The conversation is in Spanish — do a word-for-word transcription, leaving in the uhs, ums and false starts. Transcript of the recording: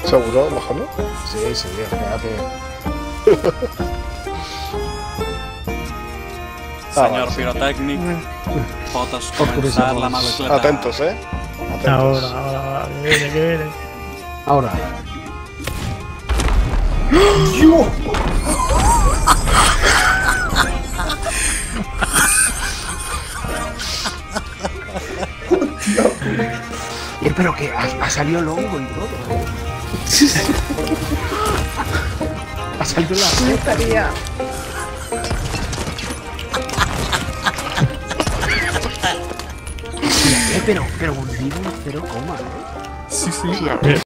¿Seguro, Mohamed? Sí, sí, espérate. Señor Pyrotechnic, fotos comenzar la mascleta. Atentos, eh. Atentos. Ahora, ahora, ahora, que viene, que viene. Ahora. ¡Dios! Eh, pero que ha, ha salido el hongo y todo, ¿eh? Ha salido la puta, tía. Eh, pero, pero hundido en cero coma, ¿eh? Sí, sí.